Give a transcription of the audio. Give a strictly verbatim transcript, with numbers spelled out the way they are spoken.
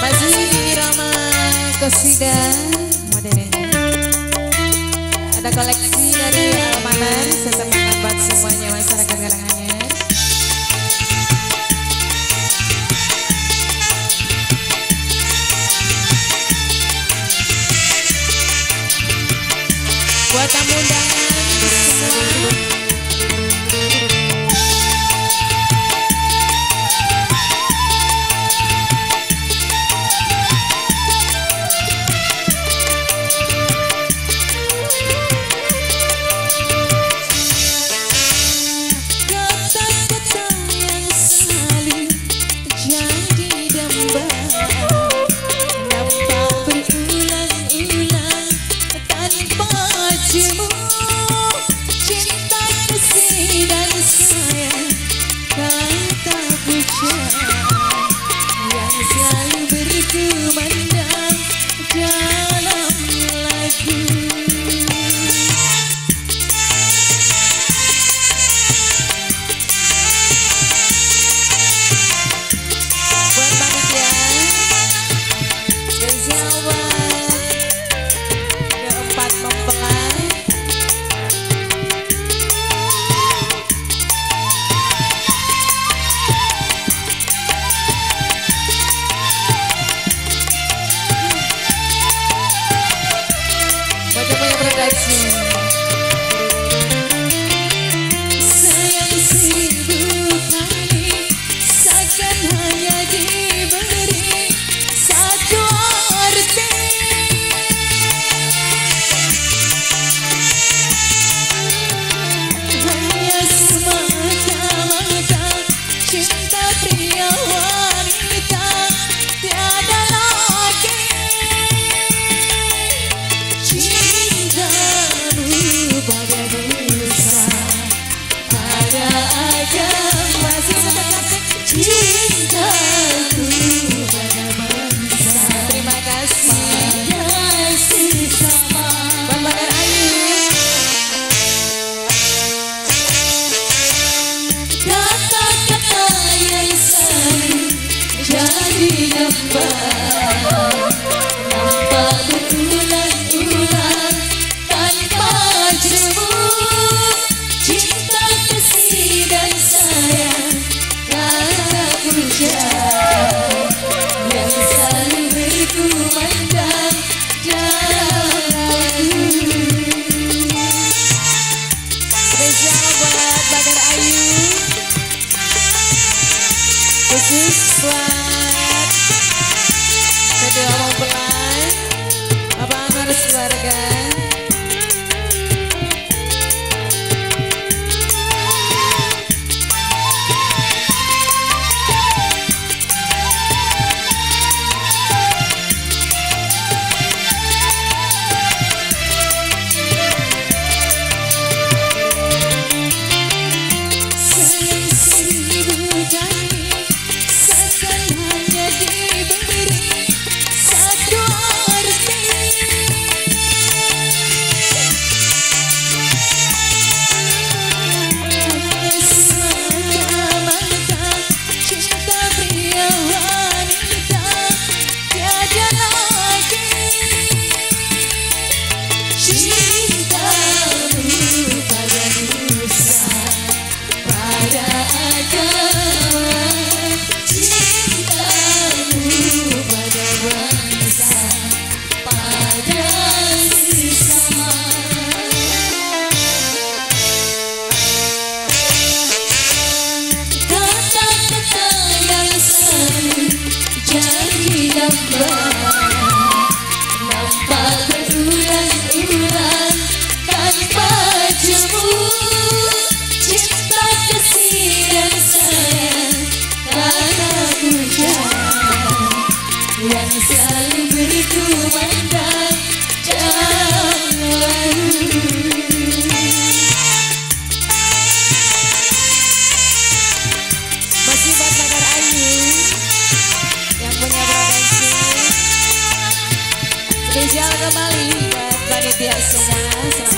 Masih irama Kosida modern. Ada koleksi dari Almanan, sesemangat buat semuanya masyarakat Karanganyar. Buat tamu undangan semua. Sayang seribu kali seakan hanya diberi satu arti. Hanya semata-mata cinta pria wanita, tiada lagi. Cintaku pada bangsa. Terima kasih. Kasih sama Bang Badar Ayu. Kata-kata yang saling jadi nampak, nampak berulang-ulang tanpa jemu. Cinta, kasih dan sayang yang selalu berkumandang dalam lagu. Spesial buat Badar Ayu, khusus buat kedua mempelai, Bapak Anwar keluarga. Nampak berulang-ulang tanpa jemu. Cinta, kasih dan sayang karena hujan yang selalu berkumandang dalam lagu. Masih buat Badar Ayu yang punya produksi. Spesial kembali buat panitia semua.